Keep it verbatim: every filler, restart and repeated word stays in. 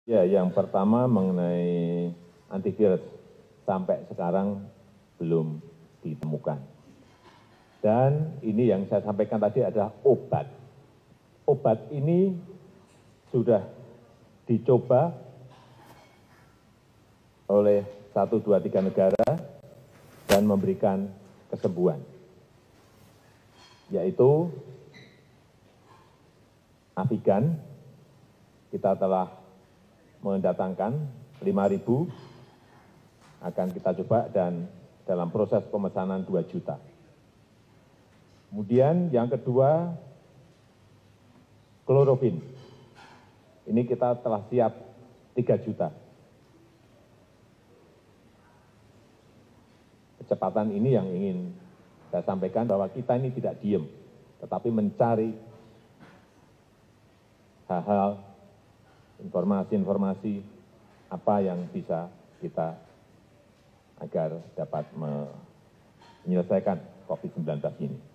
Ya, yang pertama mengenai antivirus, sampai sekarang belum ditemukan. Dan ini yang saya sampaikan tadi adalah obat. Obat ini sudah dicoba oleh satu, dua, tiga negara dan memberikan kesembuhan, yaitu Avigan. Kita telah mendatangkan lima ribu, akan kita coba dan dalam proses pemesanan dua juta. Kemudian yang kedua, klorofin. Ini kita telah siap tiga juta. Kecepatan ini yang ingin saya sampaikan bahwa kita ini tidak diem, tetapi mencari hal-hal, informasi-informasi apa yang bisa kita agar dapat menyelesaikan COVID sembilan belas ini.